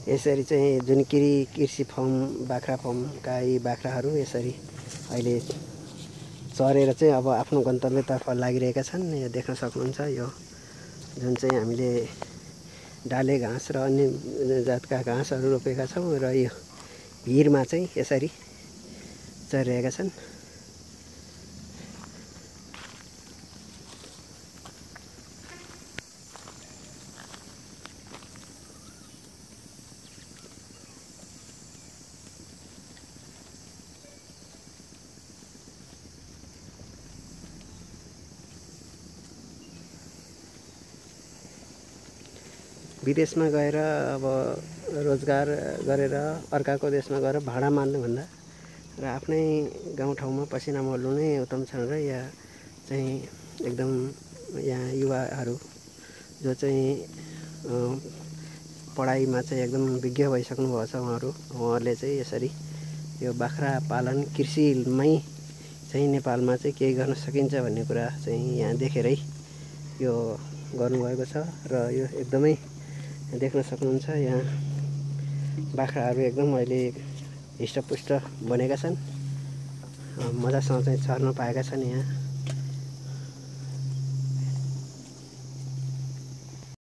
यसरी चाहिँ जुन कृषि फर्म बाख्रा फर्मका यी बाख्राहरू यसरी अहिले चरेर चाहिँ अब आफ्नो गन्तव्यतर्फ लागिरहेका छन्। यहाँ देख्न सक्नुहुन्छ यो जुन चाहिँ हामीले डाले घाँस र अन्य जातका घाँसहरू रोपेका छौँ र यो भिरमा चाहिँ यसरी चरिरहेका छन्। विदेशमा गएर अब रोजगार गरेर अर्काको देशमा गएर भाडा मान्नुभन्दा र आफ्नै गाउँठाउँमा पसिना मोल्नु नै उत्तम छ र यहाँ चाहिँ एकदम यहाँ युवाहरू जो चाहिँ पढाइमा चाहिँ एकदम विज्ञ भइसक्नु भएको छ उहाँहरूले चाहिँ यसरी यो बाख्रा पालन कृषिमै चाहिँ नेपालमा चाहिँ केही गर्न सकिन्छ भन्ने कुरा चाहिँ यहाँ देखेरै यो गर्नुभएको छ र यो एकदमै देख्न सक्नुहुन्छ। यहाँ बाख्राहरू एकदम अहिले हिष्टपुष्ट बनेका छन्, मजासँग चाहिँ चर्न पाएका छन् यहाँ।